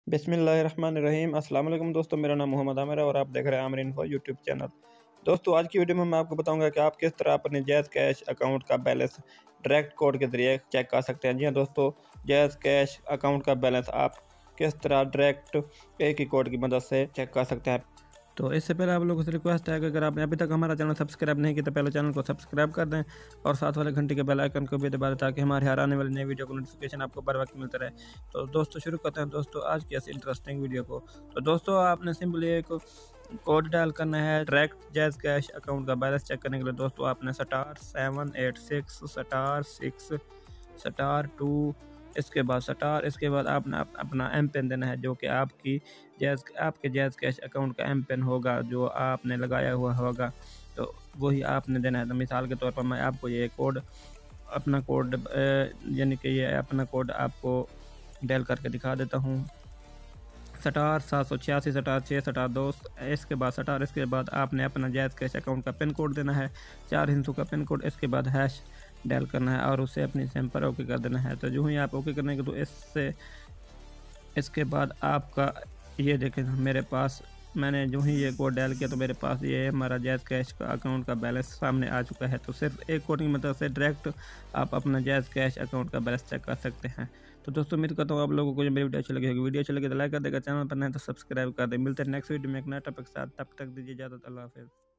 बिस्मिल्लाहिर्रहमानिर्रहीम। अस्सलाम वालेकुम दोस्तों, मेरा नाम मोहम्मद आमिर है और आप देख रहे हैं आमिर इन्फो यूट्यूब चैनल। दोस्तों, आज की वीडियो में मैं आपको बताऊंगा कि आप किस तरह अपने जैज़ कैश अकाउंट का बैलेंस डायरेक्ट कोड के ज़रिए चेक कर सकते हैं। जी हाँ दोस्तों, जैज़ कैश अकाउंट का बैलेंस आप किस तरह डायरेक्ट एक ही कोड की मदद से चेक कर सकते हैं। तो इससे पहले आप लोगों से रिक्वेस्ट है कि अगर आपने अभी तक हमारा चैनल सब्सक्राइब नहीं किया तो पहले चैनल को सब्सक्राइब कर दें और साथ वाले घंटे के बेल आइकन को भी दबा दें ताकि हमारे हर आने वाली नई वीडियो को नोटिफिकेशन आपको बर वक्त मिलता रहे। तो दोस्तों, शुरू करते हैं दोस्तों आज की ऐसी इंटरेस्टिंग वीडियो को। तो दोस्तों, आपने सिंपली एक कोड डायल करना है डायरेक्ट जैज़ कैश अकाउंट का बैलेंस चेक करने के लिए। दोस्तों, आपने *786*6*2 इसके बाद इसके बाद आपने अपना एम पिन देना है, जो कि आपके जैज़ कैश अकाउंट का एम पिन होगा जो आपने लगाया हुआ होगा, तो वही आपने देना है। तो मिसाल के तौर पर मैं आपको ये कोड अपना कोड यानी कि ये अपना कोड आपको डायल करके दिखा देता हूँ। *786*6*2 इसके बाद आपने अपना जैज़ कैश अकाउंट का पिन कोड देना है, 4 हिंसों का पिन कोड। इसके बाद हैश डायल करना है और उसे अपनी सिम पर ओके कर देना है। तो जो ही आप ओके करने के तो इसके बाद आपका ये देखें, मेरे पास मैंने जो ही ये कोड डायल किया तो मेरे पास ये हमारा जैज़ कैश का अकाउंट का बैलेंस सामने आ चुका है। तो सिर्फ एक कोड की मदद से डायरेक्ट आप अपना जैज़ कैश अकाउंट का बैलेंस चेक कर सकते हैं। तो दोस्तों, उम्मीद करता हूँ आप लोगों को जो मेरी वीडियो अच्छी लगी होगी। वीडियो अच्छी लगी तो लाइक कर देगा, चैनल पर नए तो सब्सक्राइब कर दे। मिलते हैं नेक्स्ट वीडियो में एक नया टॉपिक के साथ, तब तक दीजिए इजाज़त। अल्लाह हाफ़िज़।